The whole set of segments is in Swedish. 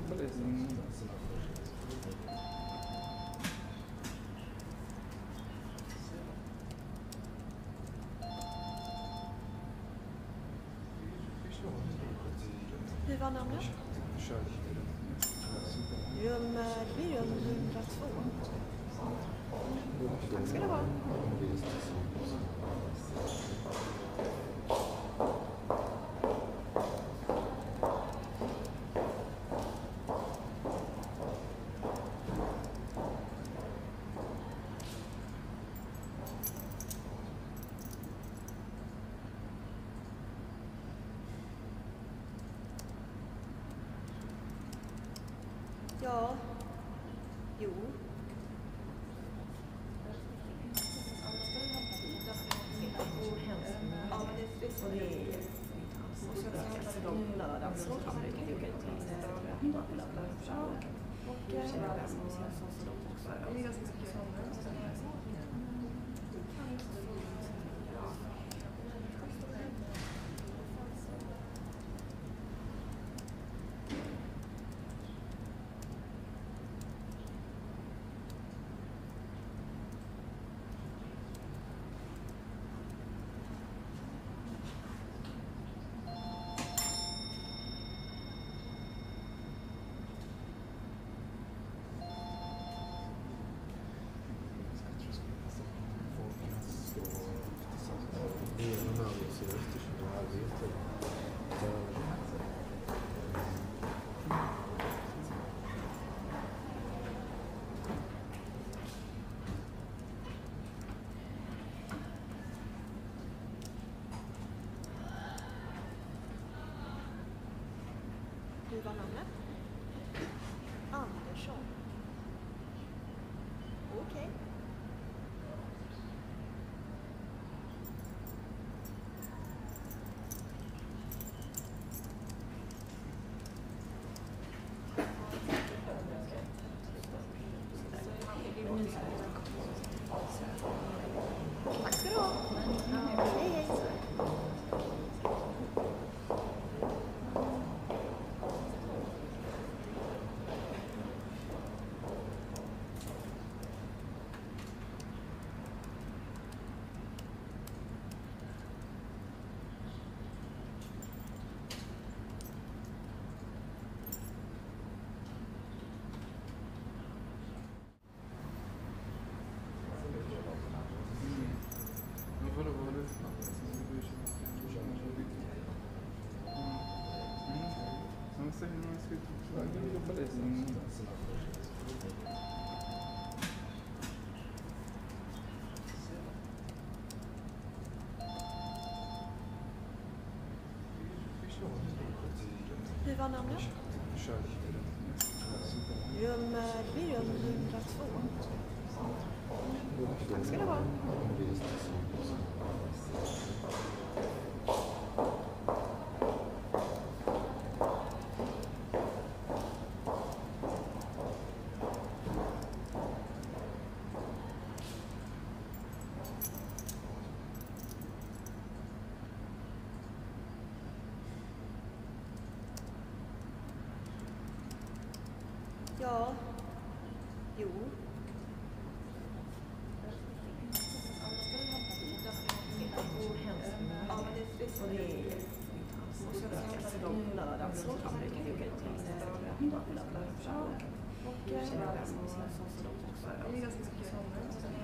Hur var namnet? Rum 102. Tack ska du ha. Ja, jo. Ja, men det är så det är. Och så är det lördag så kan du kan åka till och det är ganska mycket sådana. Hur var namnet? Andersson. Okej. Tack ska du ha. Hej, hej. Hur var namnet? Rum 102. Tack ska du ha. Ja, jo. Ja, men det är så det är. Och så är det lördag så kan du kan åka till och det är ganska mycket sådana.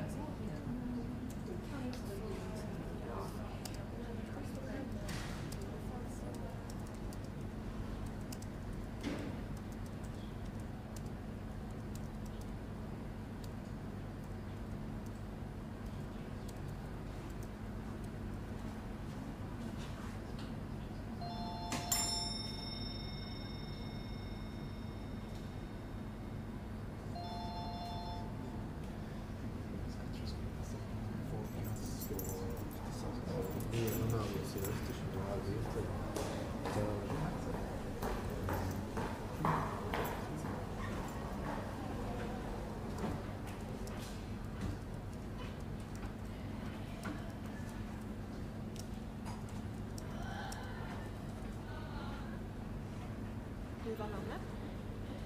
Hur var namnet?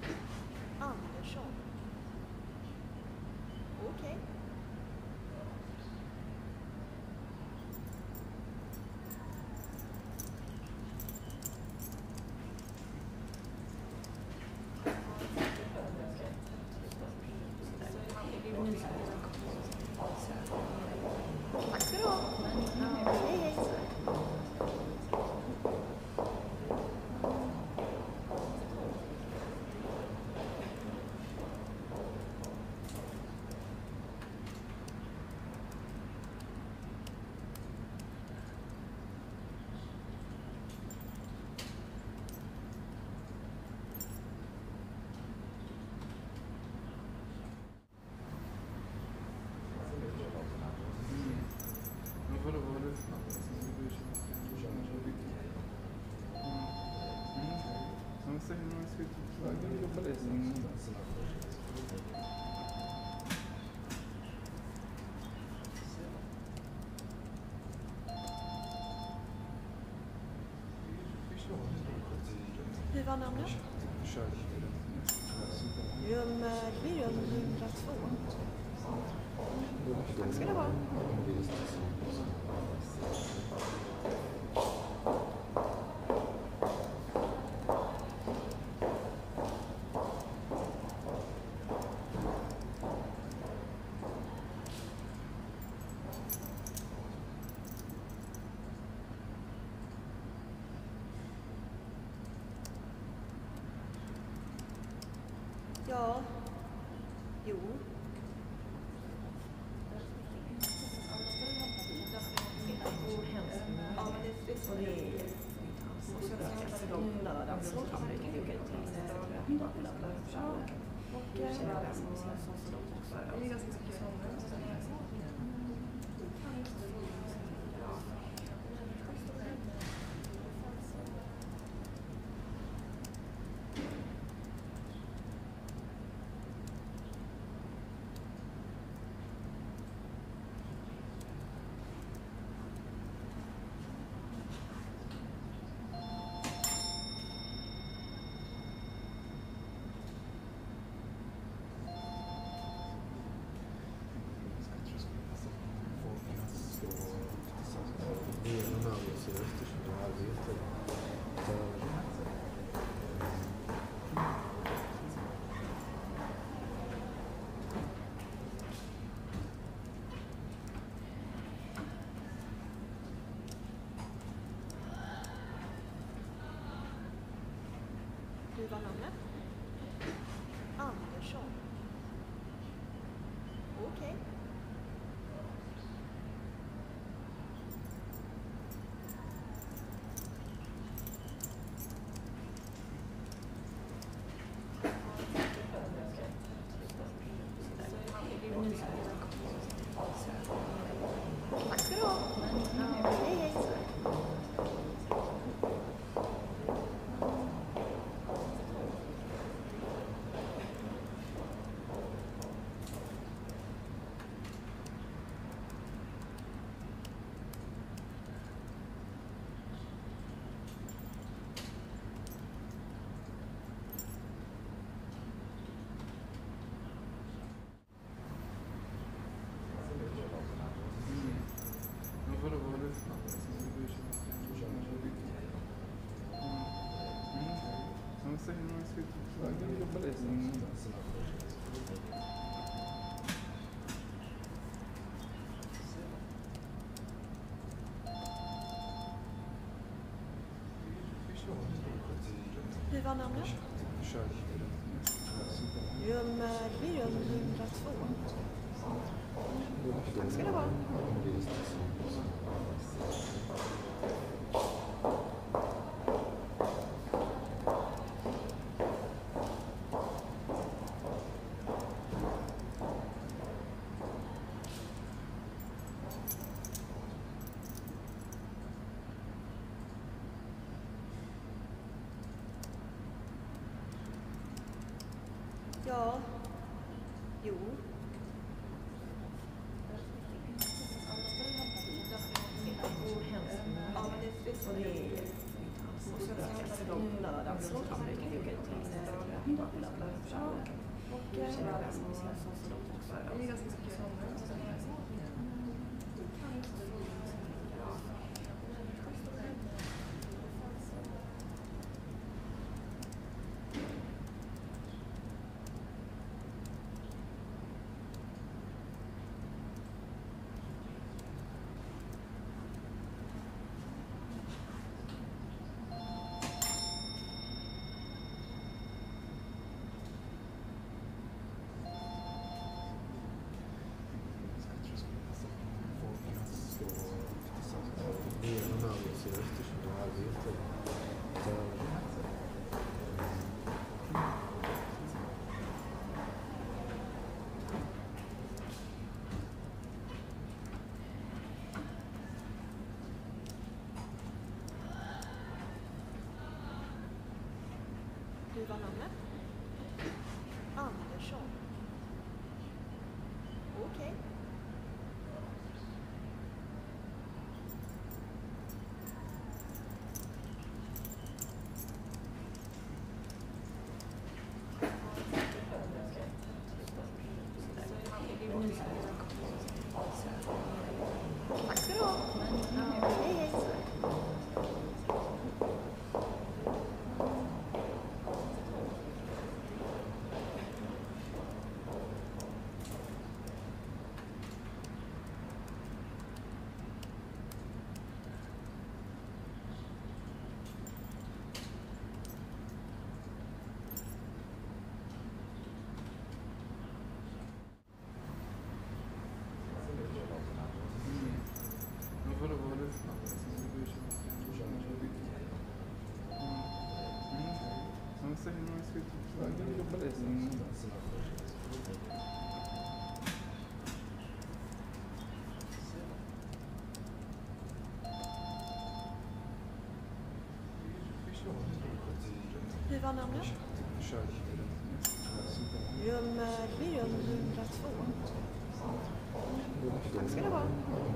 Okej. Tack ska du ha. Hej, hej. Vadå, vad var det för något? Som säger när man ska ut på vägen och jobba det. Hur var namnet? Rum 102. Tack ska du ha. Ja, jo. Ja, men det får ni. Och så ska de lördag så kan vi åka ut till och det är ganska mycket Hur var namnet? Andersson. Okej. Tack ska du ha. Hej, hej. Vadå, vad var det för något? Som säger när man ska ut på vägen och jobba det. Hur var namnet? Rum 102. Tack ska du ha. Ja, jo. Ja, men det får ni. Och så ska de lördag så kan vi åka ut till och det är också. Det är ganska mycket sådana. Hur var namnet? Andersson. Okej. Tack ska du ha. Hej, hej. Vadå var det? Han säger att man ska jobba det sen. Hur var namnet? Det blir rum 102. Tack ska du ha.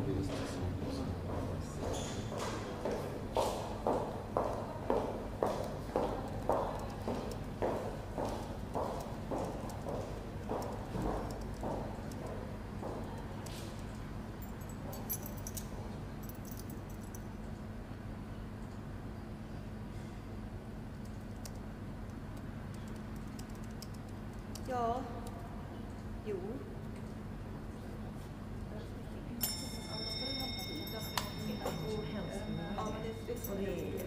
Ja, jo. Och det är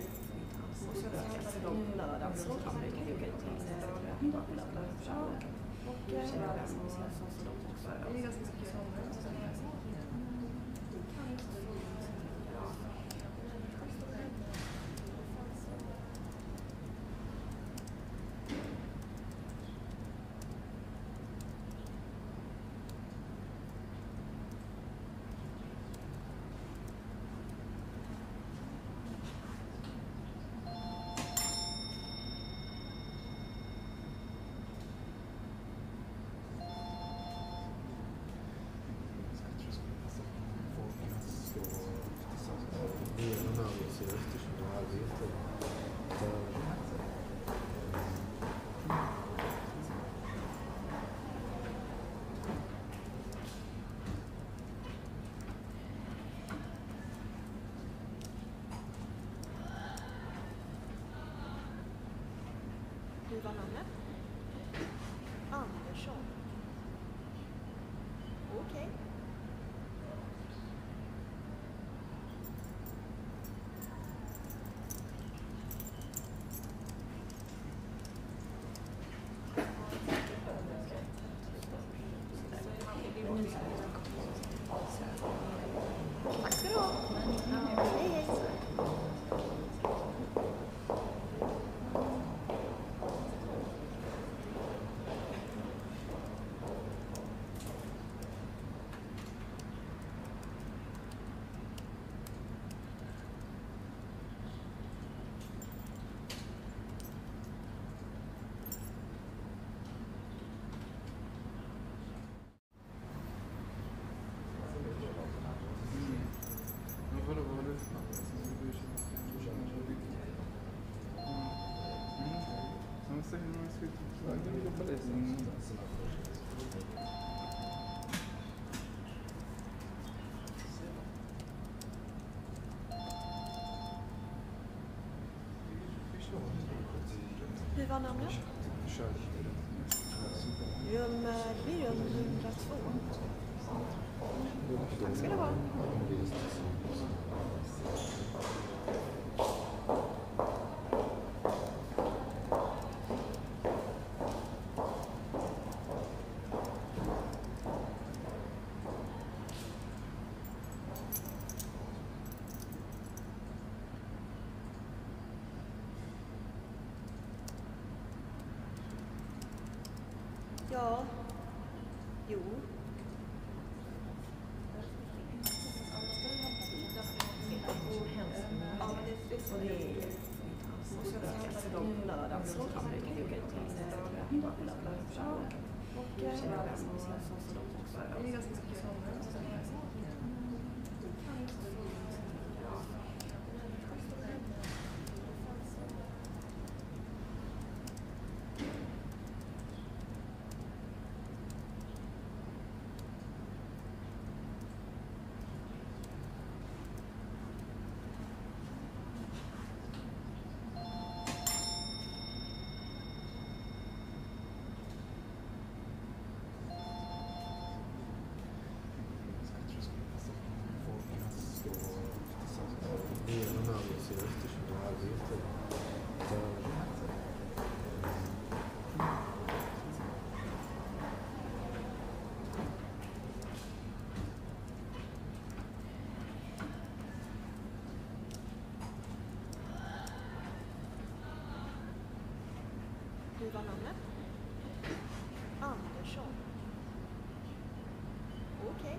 lördag så kan du åka ut till lördag och känna den som så långt också. Det är ganska mycket sådana. Hur var namnet? Andersson. Okej. Tack ska du ha. Hej, hej. Vadå var det? Han säger att man ska jobba det sen. Hur var namnet? Det blir rum 102. Tack ska du ha. Ja, jo. Ja, men det är så det är. Och så träffade de lördag så kan vi åka ut till lördag och känna vem som så de också. Det är ganska mycket somrar. Hur var namnet? Andersson. Okej.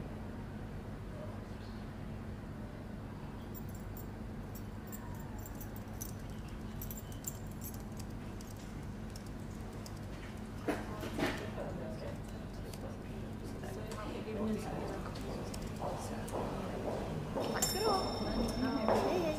Tack ska du ha. Hej, hej.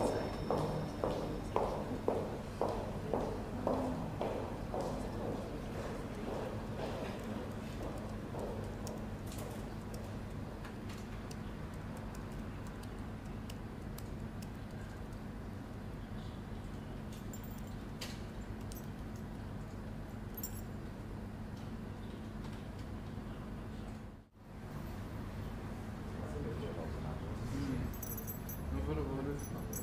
Vadå, vad var det för något?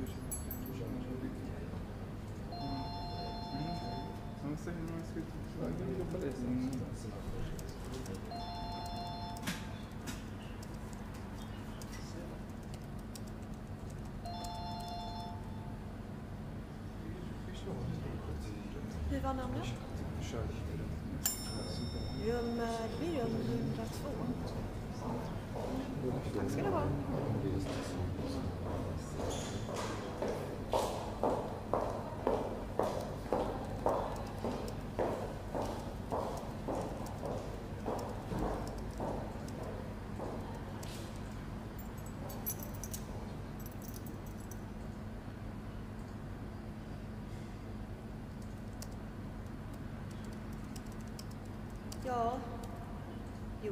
Han säger att man ska jobba det sen. Hur var namnet? Det blir rum 102. Tack ska du ha. Ja, jo.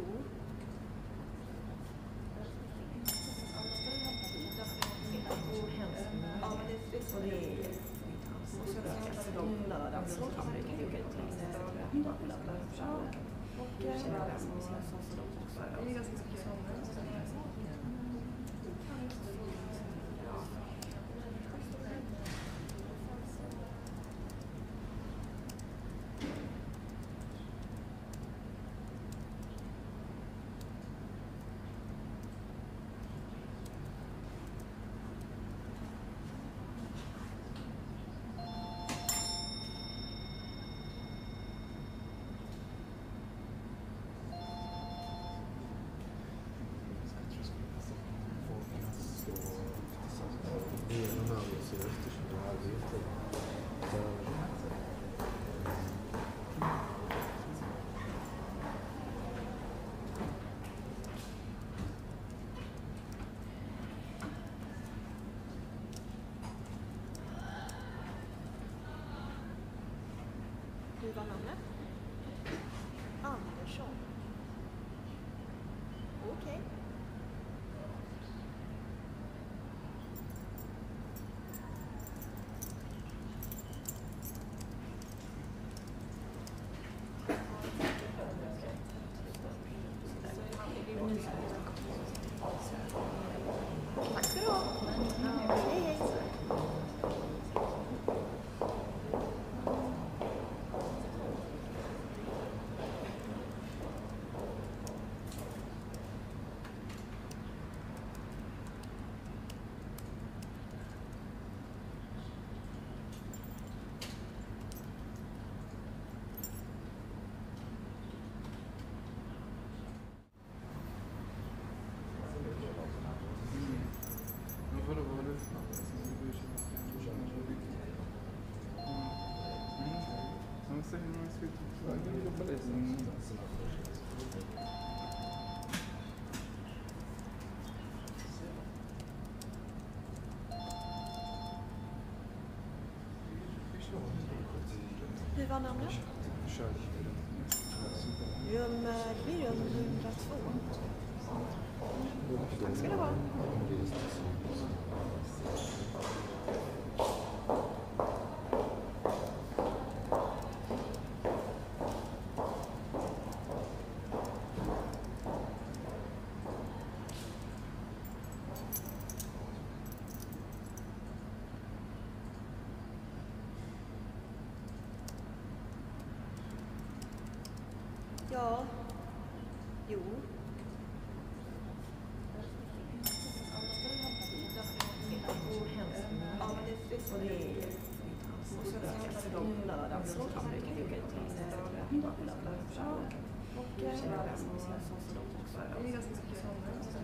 Ja, men det är så det är. Och så träffade de lördag så kan vi åka ut till lördag och känna vem som de också. Det är ganska mycket somrar. Hur var namnet? Det blir rum 102. Tack ska du ha. Ja, jo. Ja, men det är och så kanske de lördag så kan du kan åka ut till lördag och känna den som så de också. Det är ganska mycket sådana.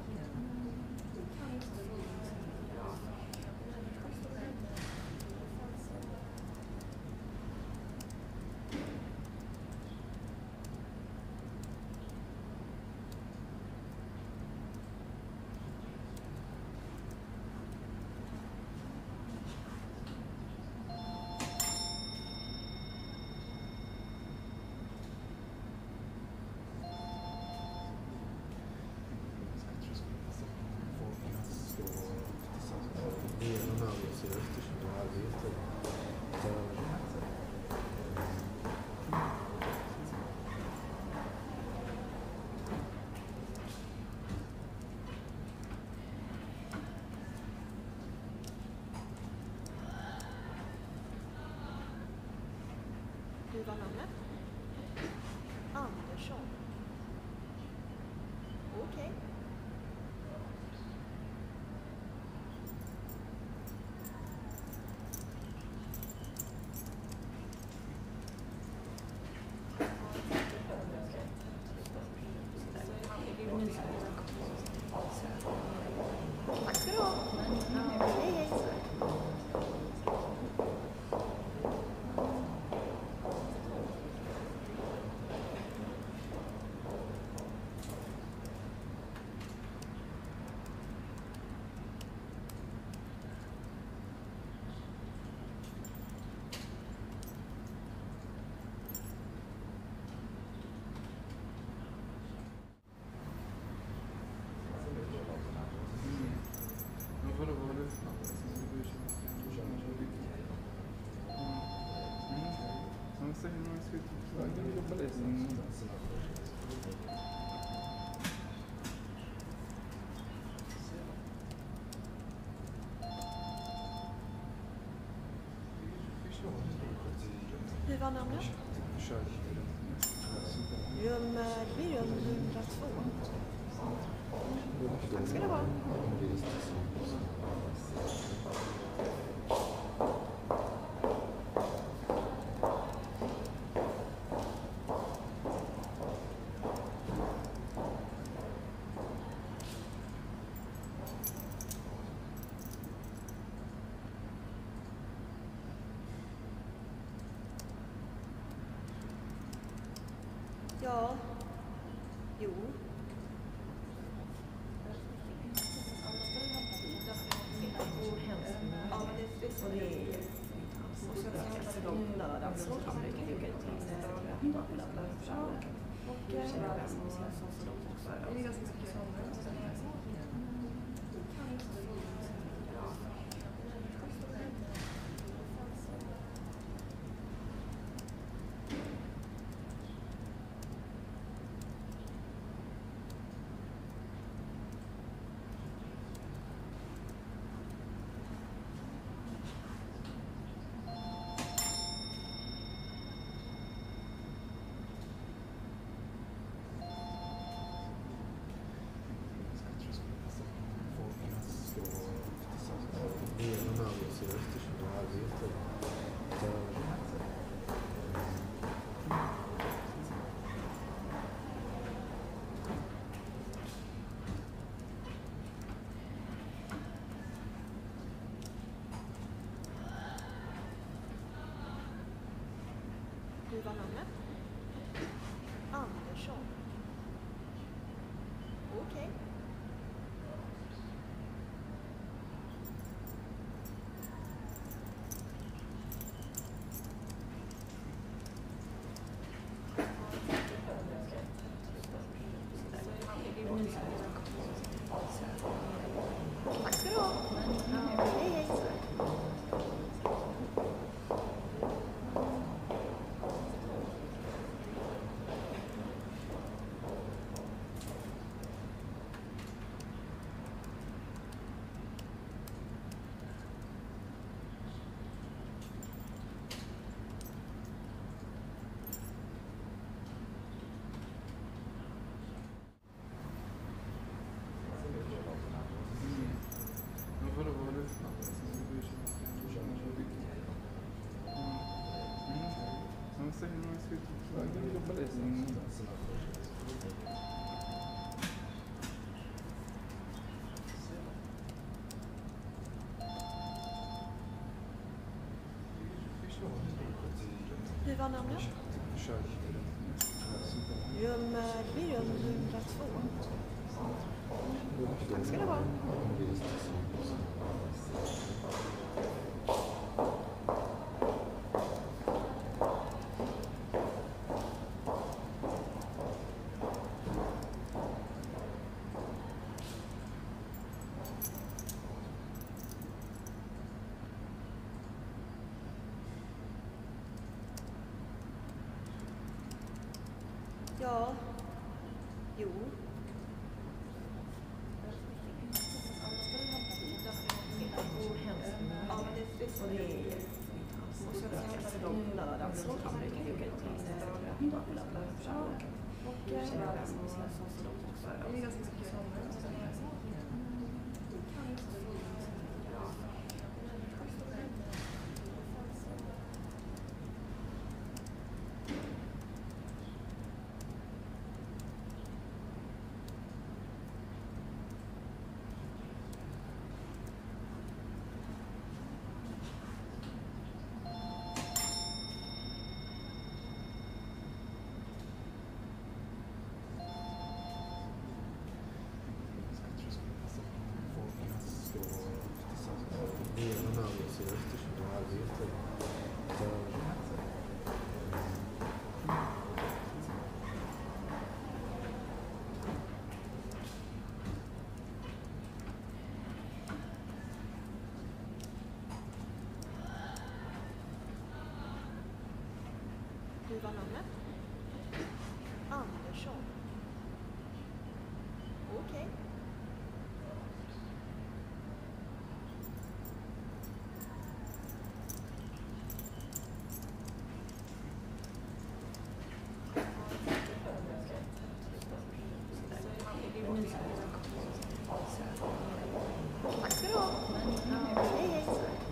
Hur var namnet? Andersson. Okej. Tack ska du ha. Hej, hej. Vadå, var det? Men säg hur man ska ut. Jag vill jobba lite. Hur var namnet? Det blir rum 102. Tack ska du ha. Ja, jo. Ja, men det är och så kanske de lördag så kan du åka ut till lördag och känna den som de också. Det är ganska mycket sådana. var namnet? Rum, det blir rum 102. Tack ska det vara. Ja, jo. Ja, men det är så det är. Och så träffade de lördagen så kan man ju åka ut till och känna den och så de också. Det är ganska mycket sommar. Hur var namnet? Andersson. Okej. Tack ska du ha. Hej, hej.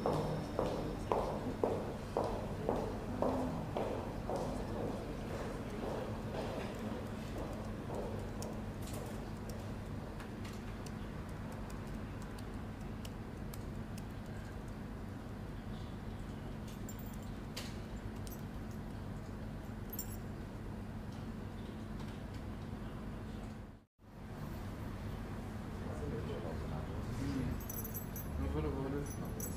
Vadå, var det?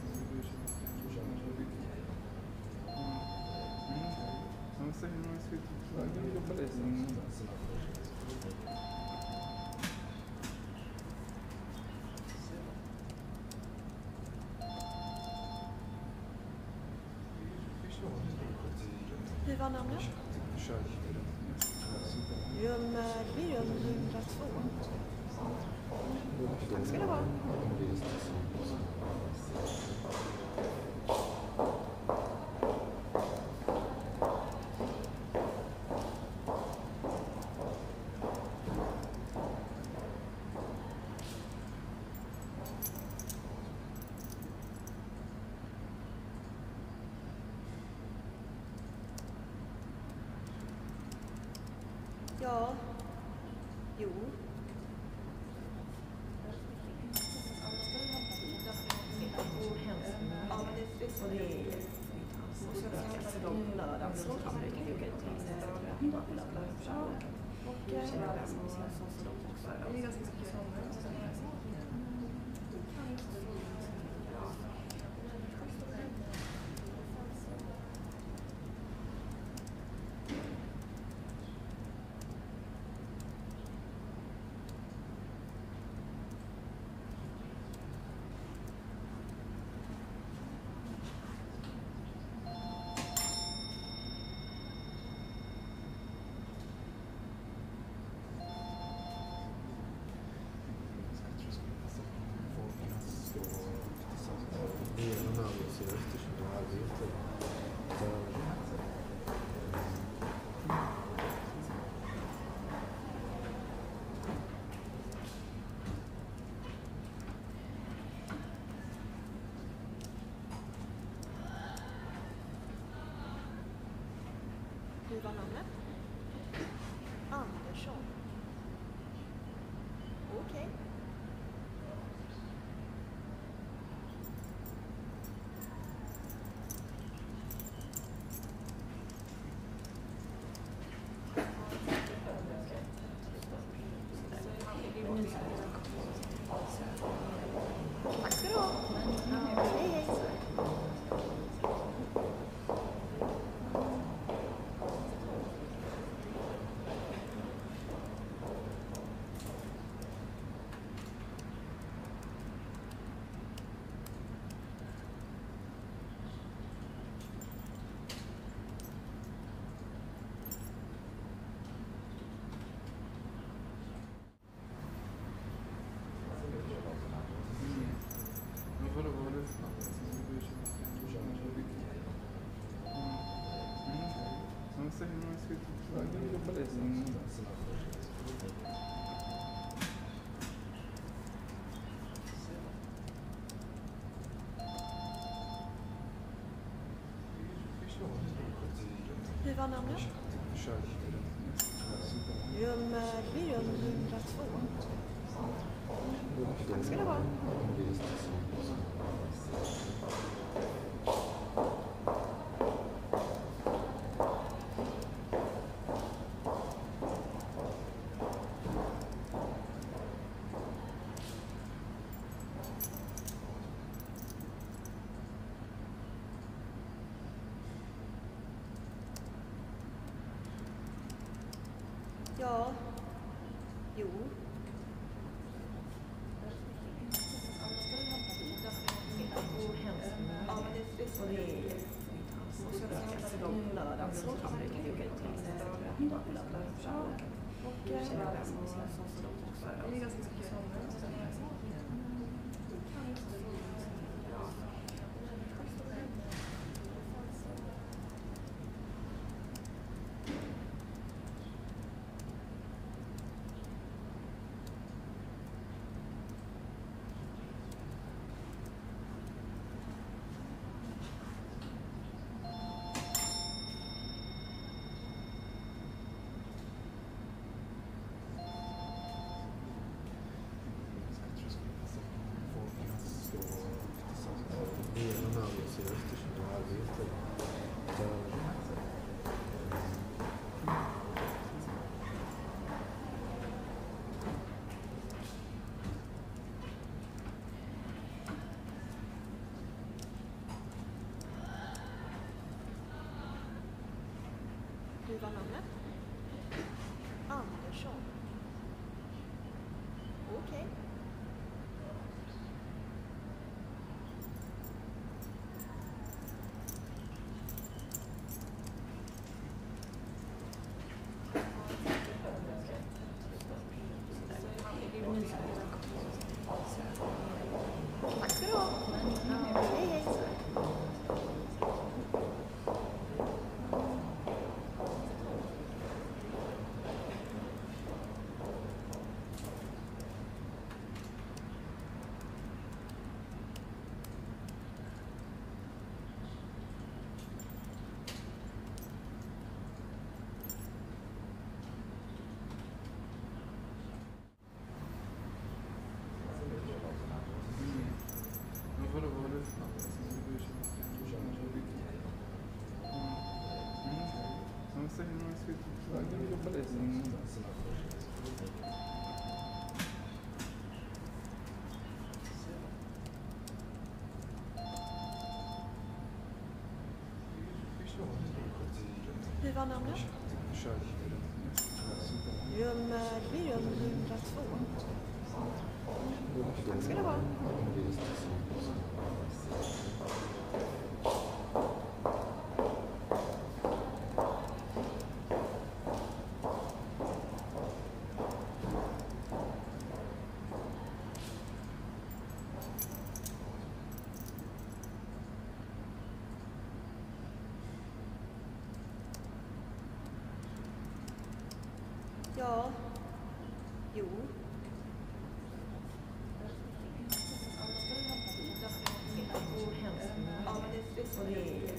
Han säger att man ska jobba det sen. Hur var namnet? Rum, det blir rum 102. Tack ska det vara. Ja, jo. Ja, men det är så det är. Och så träffade de lördagen så kan man ju åka ut till och känna den och så de också. Det är ganska mycket sommar. var namnet? Det blir rum 102. Tack ska du ha. Ja, jo. Och det är lördag så kan vi åka ut till lördag och känna den som så långt också. Det är ganska mycket sommar. Ambience i Östersjön och arbete. Hur var namnet? Andersson. Okej. Tack ska du ha. Hej, hej. Vadå, vad var det för något? Han säger några skutförslag. Jag vill jobba lite. Hur var namnet? Det blir rum 102. Tack ska du ha. Ja, jo. Och det är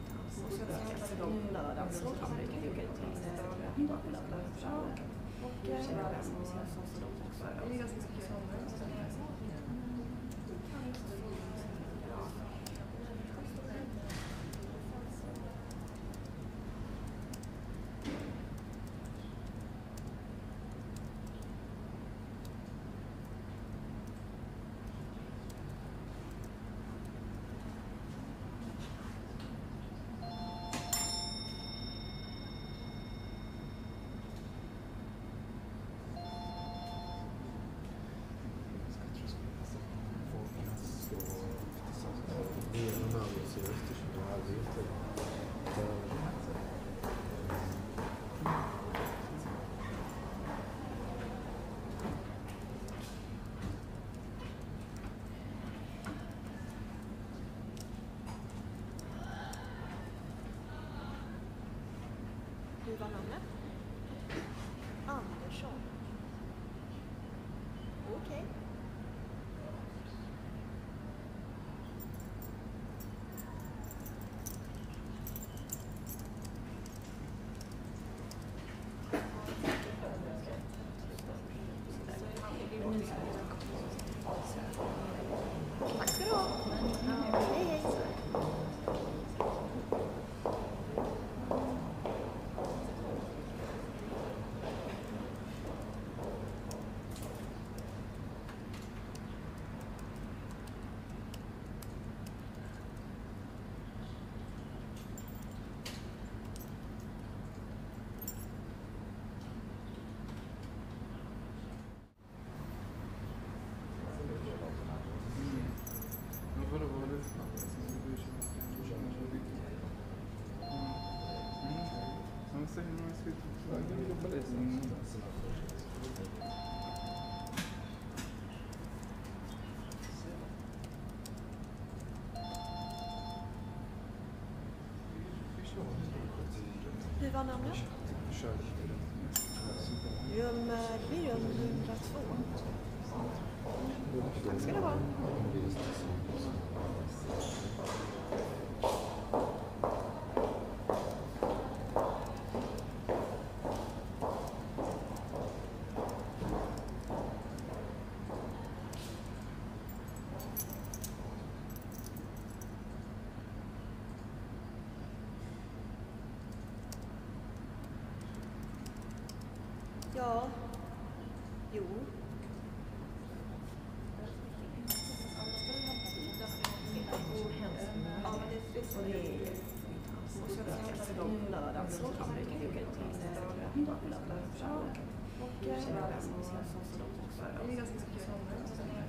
lördag så kan vi åka ut till lördag och känna den som så långt också. Det är ganska mycket sommar. Hur var namnet? Rum, det blir rum 102. Tack ska du ha. Ja, jo. Ja, men det är så de lördagen så kan vi åka ut till lördagen och Det är ganska mycket sånger.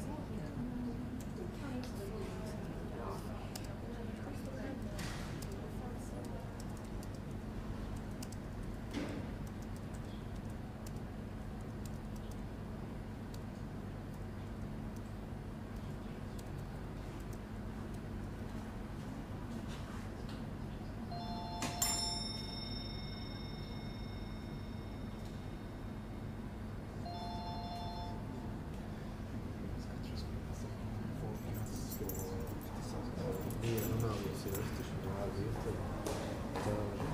Ambience i Östersund och arbetar för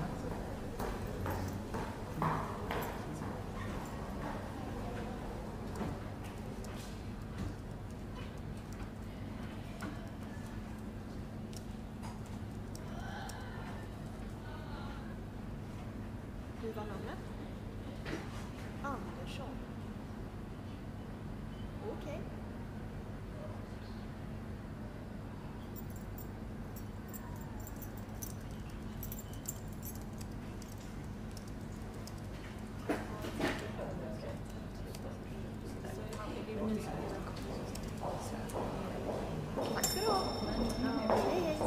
Hur var namnet? Andersson. Okej. Tack ska du ha. Hej, hej.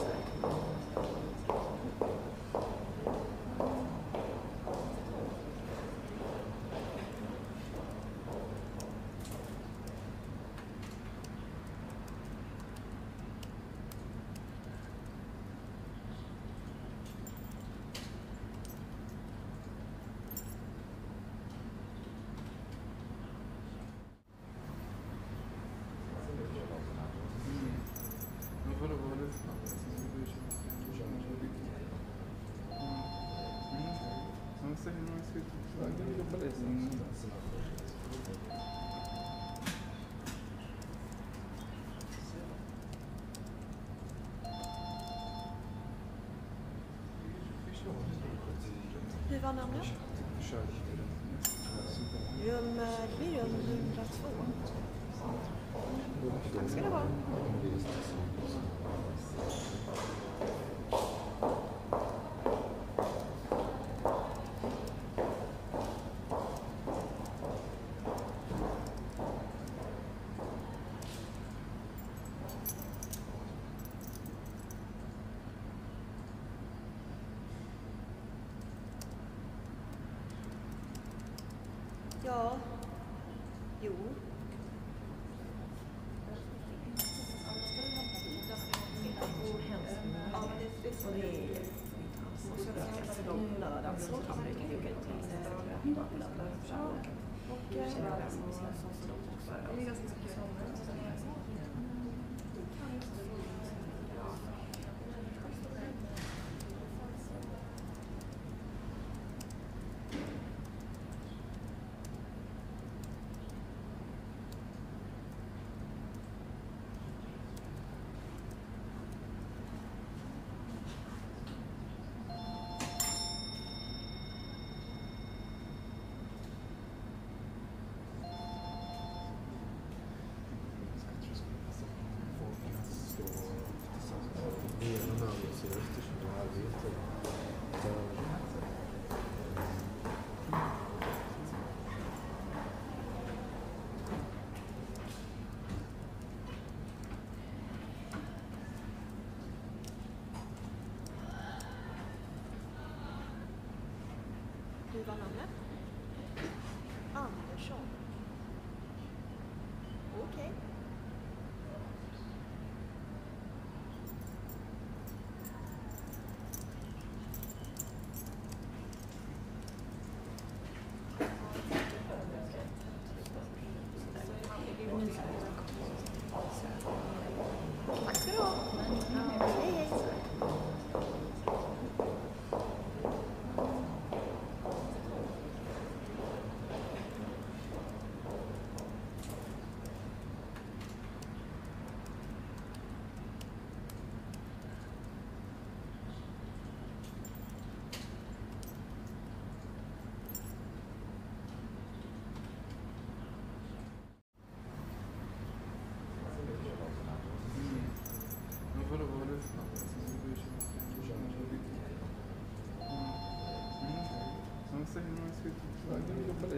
Vadå, vad var det för något? Man säger hur man ska ut. Jag vill jobba det sen. Hur var namnet? Rum, det blir rum 102. Tack ska du ha. Ja, jo. Ja, men det är så de lördagen så kan vi åka ut till lördagen och Det är ganska mycket sånger.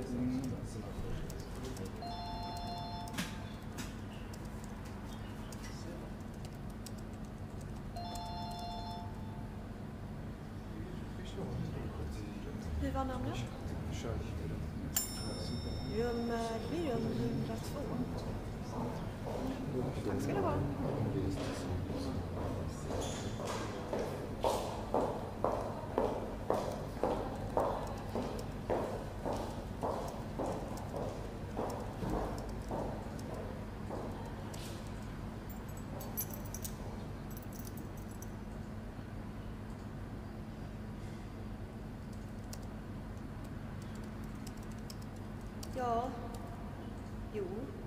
läsning. Hur var namnet? Rum 102. Tack ska det vara. Ja, jo.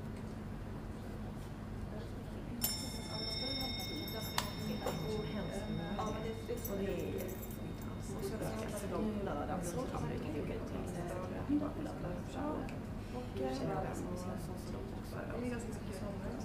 Ja, men det får det. Och så ska de lördag så kan du kan åka ut till lördag och känna den som så de också. Det är ganska mycket sånger.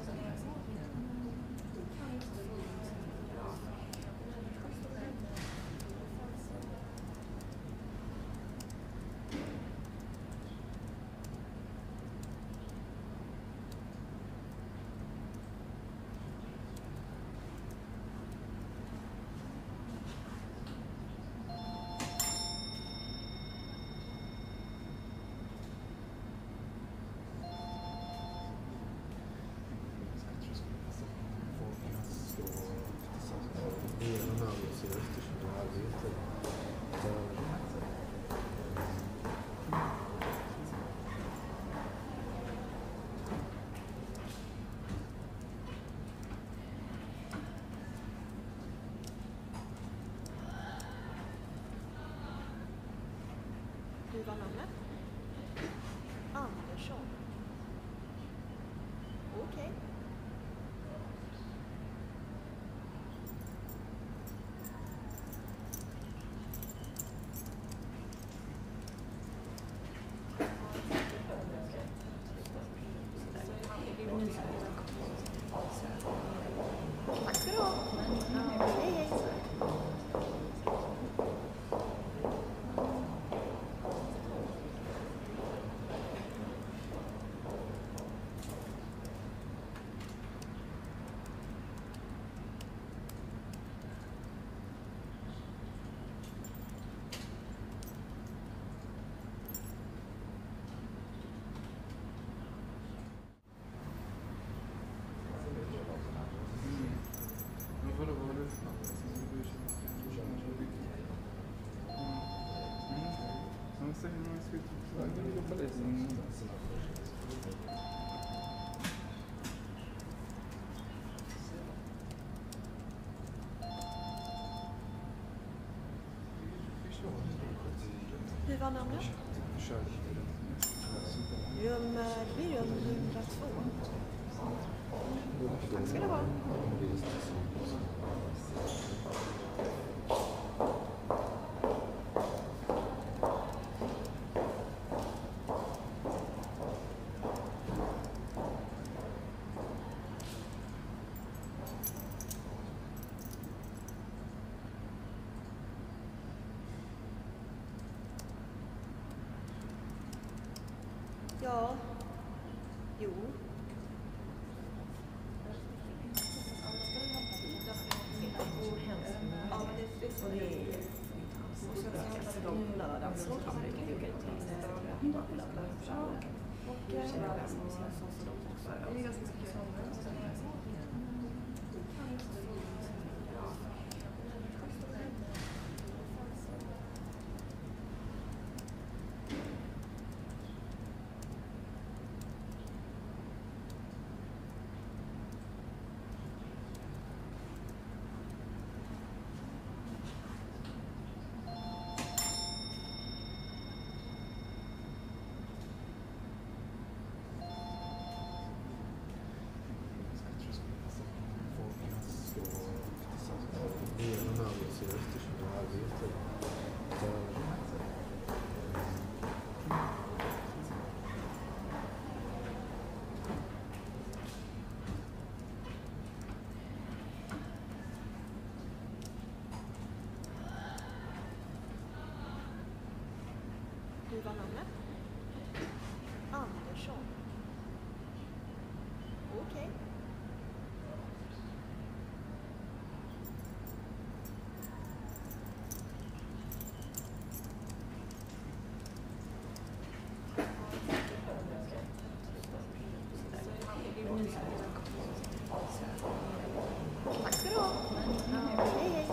Hur var namnet? Andersson. Okej. Tack ska du ha. Hej, hej. Vadå var det? Som säger man ska jobba läsning. Hur var namnet? Rum 102. Tack ska det vara. Ja, jo. Ja, men det får det. Och så ska de lördag så kan du kan åka ut till lördag och känna den som så de också. Det är ganska mycket sånger. Tack ska du ha. Hej, hej.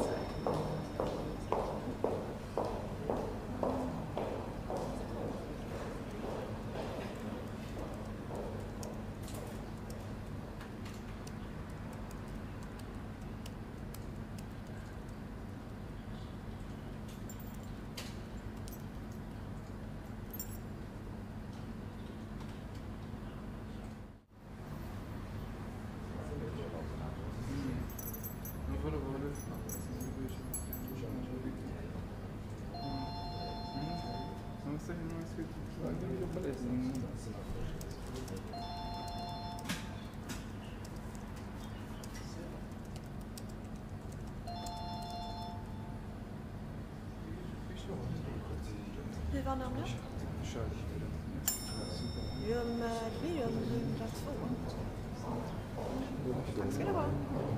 Vadå, vad är det för något? Som säger man ska jobba det som... Hur var namnet? Rum 102. Tack ska du ha.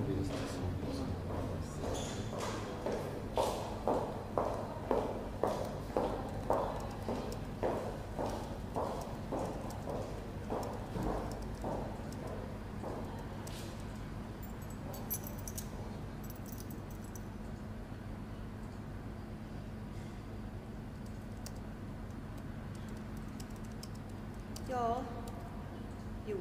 Ja, jo.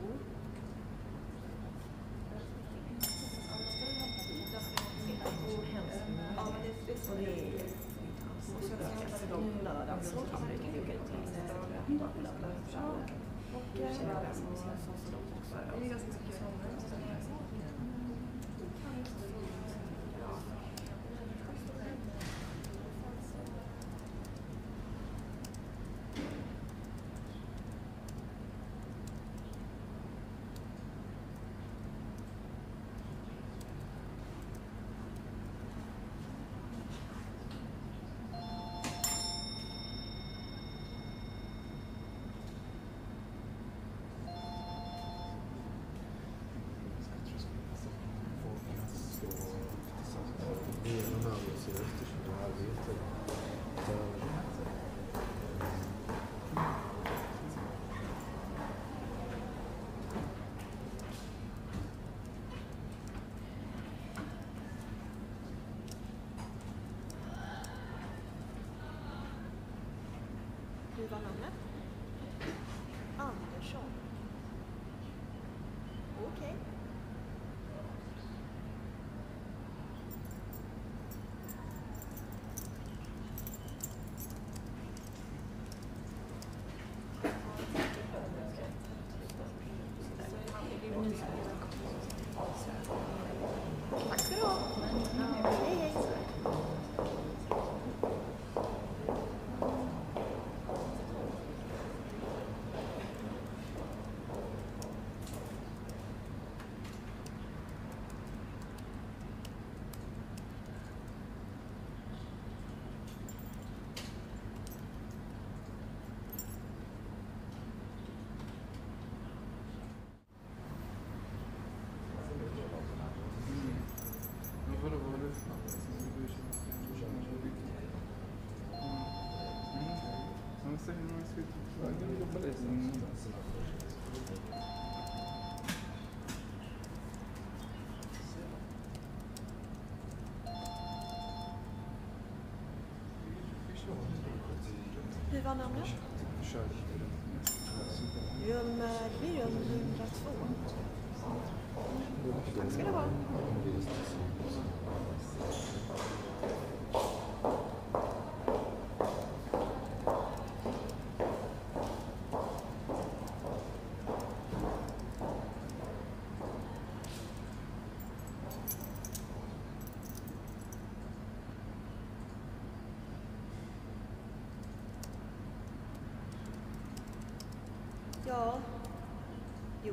Eftersom du arbetar Hur var namnet? Andersson. Okej. Tack ska du ha. Hej, hej. Vadå, vad är det för något? Som säger man ska jobba det som... Hur var namnet? Rum 102. Tack ska du ha. Ja, jo.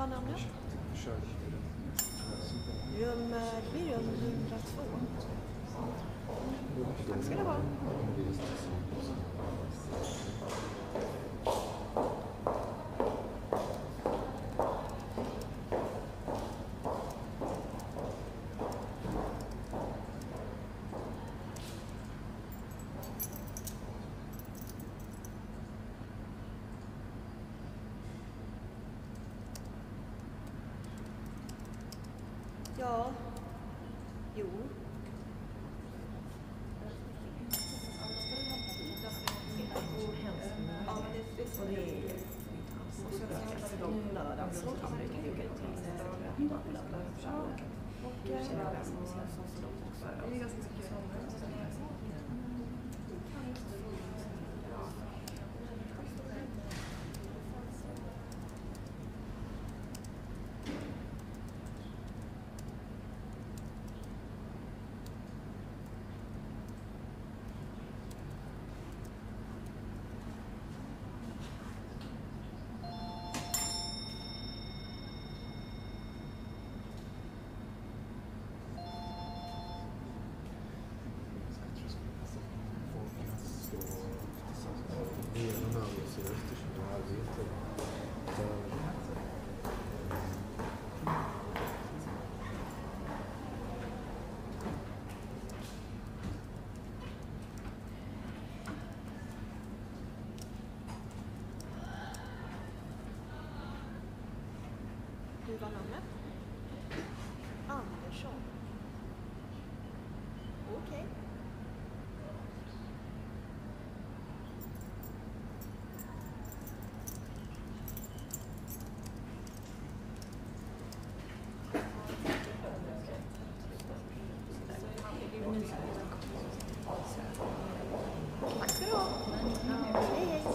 var namnet? Kör. Rum 102. Tack ska du ha. Ja, jo. Ja, men det är lördag så kan du åka ut till och Det är ganska mycket sådana. Ambience i Östersund och arbete. Hur var namnet? Andersson. Okej. Tack ska du ha. Hej, hej.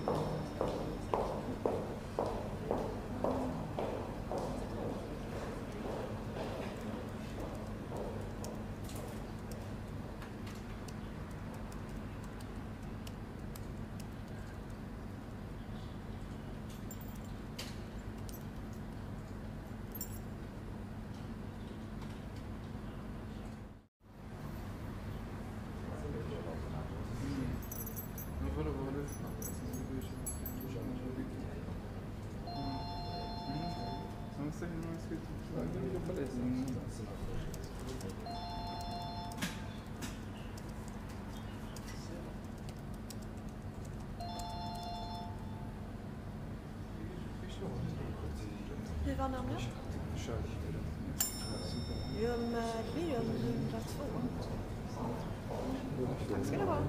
Vadå, vad var det för något? Men säg hur man ska ut. Jag jobbar lite. Hur var namnet? Kör. Rum 102. Tack ska du ha.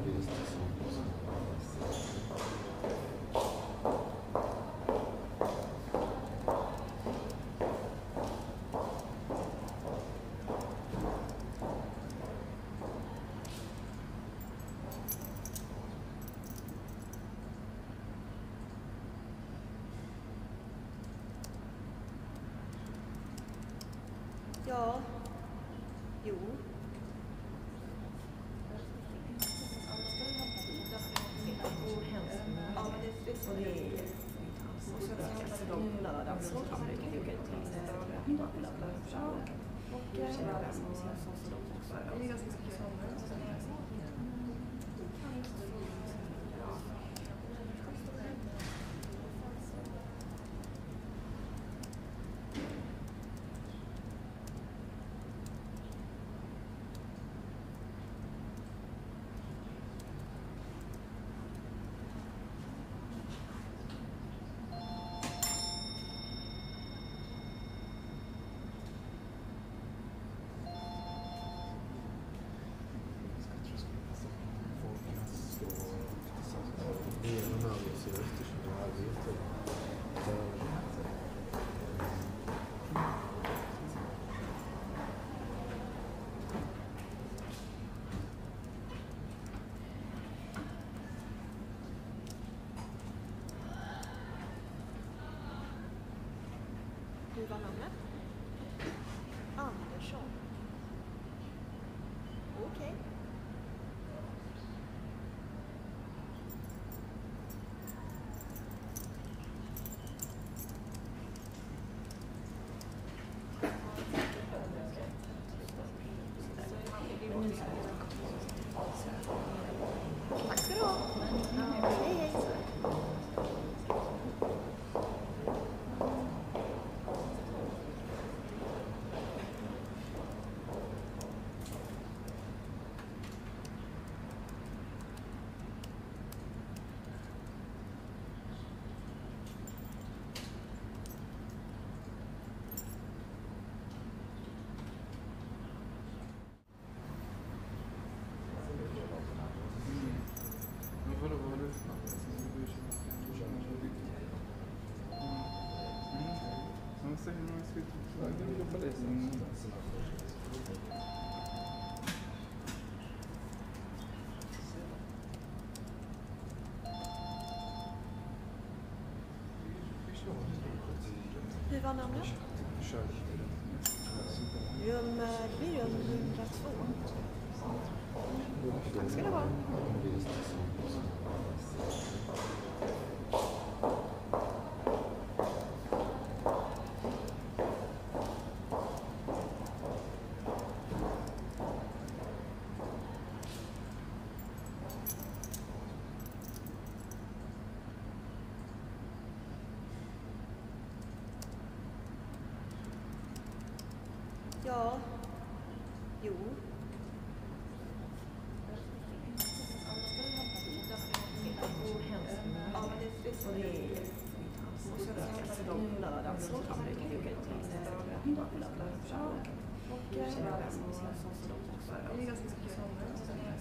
Ja, jo. Ja, men det är lördag så kan du åka ut till och Det är ganska mycket sådana. Folk kan stå jobbar det som... Hur var namnet? Rum 102. Tack ska det vara. Ja, jo. Ja, men det får det. Och så ska de lördag så kan du kan åka ut till lördag. Och det är ganska mycket sådana.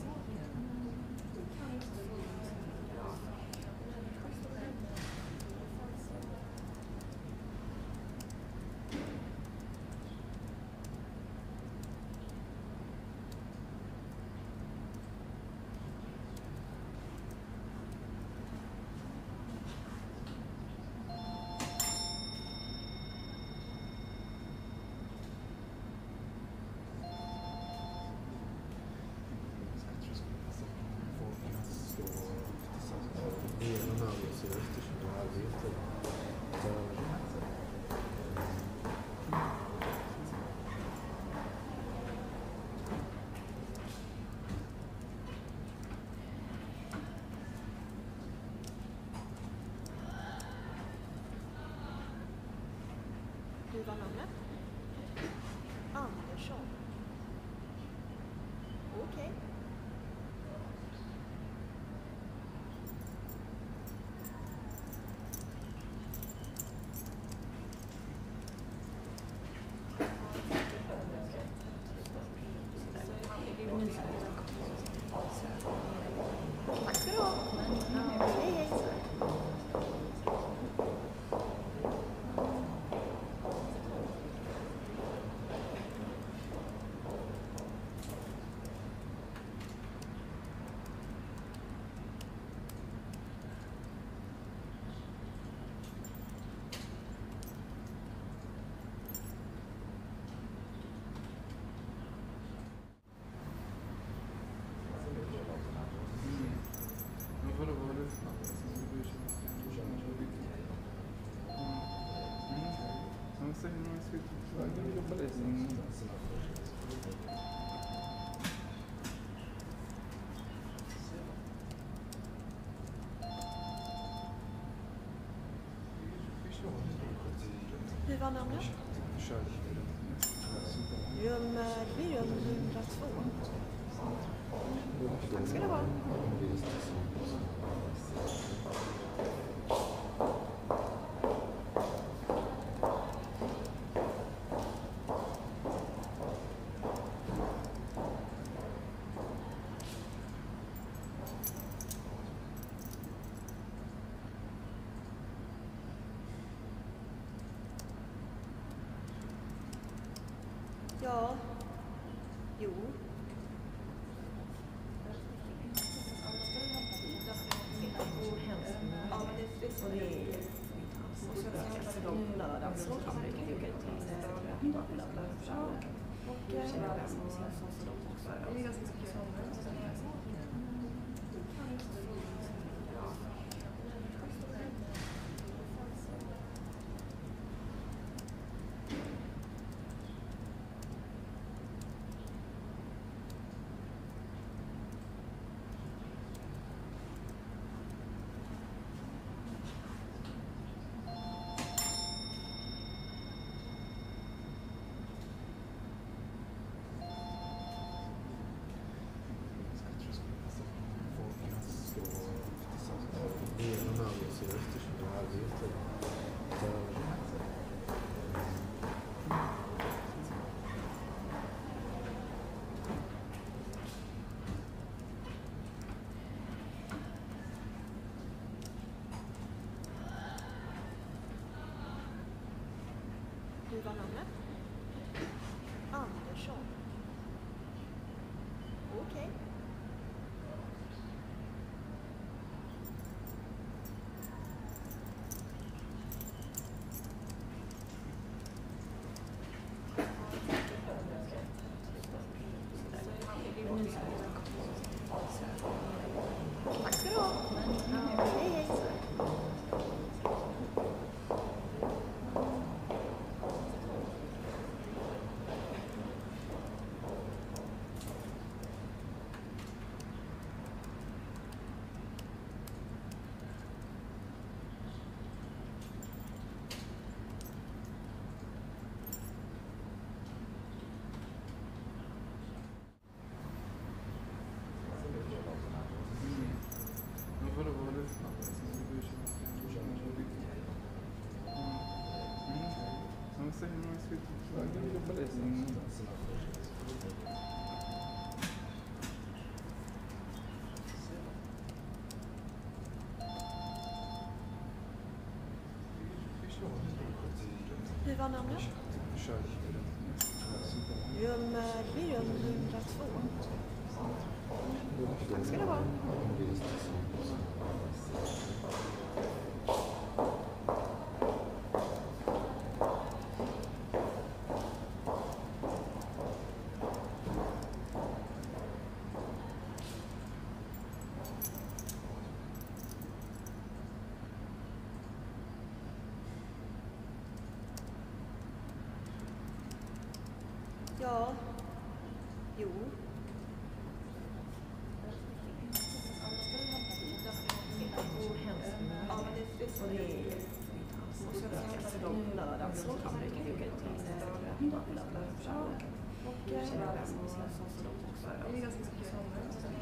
Hur var namnet? Andersson. Okej. Tack ska du ha. Hej, hej. Vadå var det? Han säger att man ska jobba det som... Hur var namnet? Rum 102. Tack ska det vara. Ja, jo. Ja, men det får det. Och så ska de lördag så kan du kan åka ut till lördag. Och det är ganska mycket sådana. föreläsning. Hur var namnet? Rum 102. Tack ska du ha. Ja, jo. Och det är lördag så kan vi åka ut till och Det är ganska mycket sådana.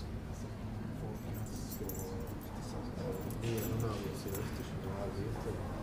Ambience i Swedish, Relaxation.